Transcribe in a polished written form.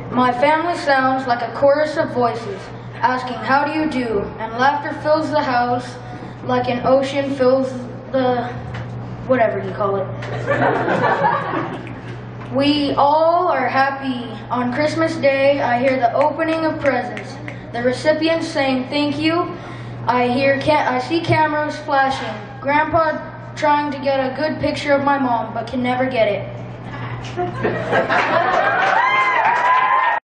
My family sounds like a chorus of voices, asking, "How do you do?" And laughter fills the house like an ocean fills the whatever you call it. We all are happy. On Christmas Day, I hear the opening of presents, the recipients saying thank you. I see cameras flashing, Grandpa trying to get a good picture of my mom, but can never get it.